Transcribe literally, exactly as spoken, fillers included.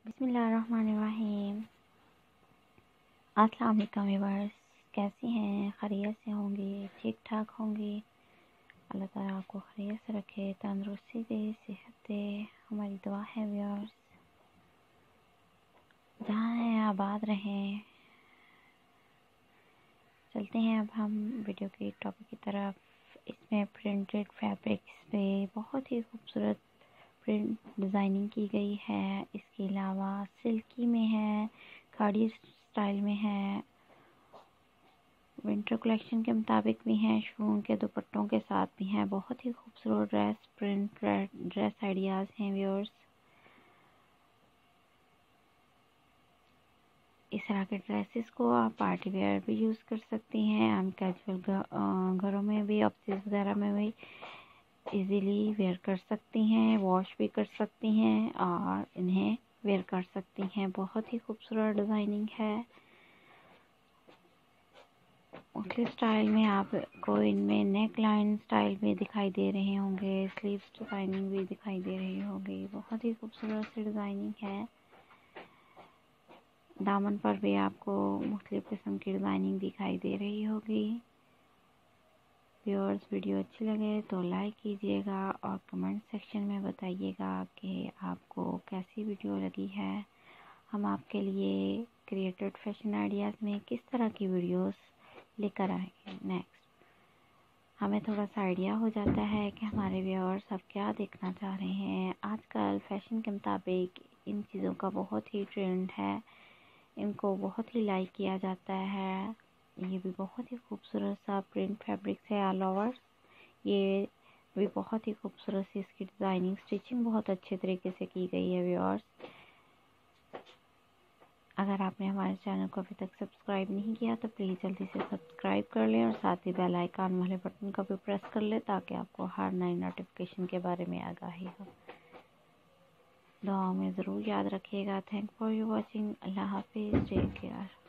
बिस्मिल्लाहिर्रहमानिर्रहीम। अस्सलाम वालेकुम व्यूअर्स, कैसी हैं? खैरियत से होंगी, ठीक ठाक होंगी। अल्लाह ताला आपको खैरियत से रखे, तंदुरुस्ती दे, सेहत दे, हमारी दुआ है व्यूअर्स। जहाँ हैं आबाद रहें। चलते हैं अब हम वीडियो के टॉपिक की तरफ। इसमें प्रिंटेड फैब्रिक्स पे बहुत ही खूबसूरत प्रिंट डिज़ाइनिंग की गई है। इसके अलावा सिल्की में है, खाड़ी स्टाइल में है, विंटर कलेक्शन के मुताबिक भी हैं, शून के दुपट्टों के साथ भी हैं। बहुत ही खूबसूरत ड्रेस प्रिंट ड्रेस आइडियाज़ हैं व्यूअर्स। इस तरह के ड्रेसेस को आप पार्टी वेयर भी यूज़ कर सकती हैं, आम कैजुअल घरों में भी, ऑफिस वगैरह में भी इजीली वेयर कर सकती हैं, वॉश भी कर सकती हैं और इन्हें वेयर कर सकती हैं। बहुत ही खूबसूरत डिज़ाइनिंग है। मुख्तलिफ स्टाइल में आपको इनमें नेक लाइन स्टाइल भी दिखाई दे रहे होंगे, स्लीव्स डिज़ाइनिंग भी दिखाई दे रही होगी। बहुत ही खूबसूरत सी डिज़ाइनिंग है। दामन पर भी आपको मुख्तलिफ किस्म की डिज़ाइनिंग दिखाई दे रही होगी। व्यूअर्स, वीडियो अच्छी लगे तो लाइक कीजिएगा और कमेंट सेक्शन में बताइएगा कि आपको कैसी वीडियो लगी है। हम आपके लिए क्रिएटेड फैशन आइडियाज़ में किस तरह की वीडियोस लेकर आएंगे नेक्स्ट। हमें थोड़ा सा आइडिया हो जाता है कि हमारे व्यूअर्स अब क्या देखना चाह रहे हैं। आजकल फैशन के मुताबिक इन चीज़ों का बहुत ही ट्रेंड है, इनको बहुत ही लाइक किया जाता है। ये भी बहुत ही खूबसूरत सा प्रिंट फैब्रिक्स है ऑल ओवर। ये भी बहुत ही खूबसूरत सी इसकी डिज़ाइनिंग स्टिचिंग बहुत अच्छे तरीके से की गई है व्यूअर्स। अगर आपने हमारे चैनल को अभी तक सब्सक्राइब नहीं किया तो प्लीज़ जल्दी से सब्सक्राइब कर लें और साथ ही बेल आइकन वाले बटन का भी प्रेस कर लें ताकि आपको हर नई नोटिफिकेशन के बारे में आगाही हो। दुआओं में ज़रूर याद रखिएगा। Thank for you watching. अल्लाह हाफिज़, टेक केयर।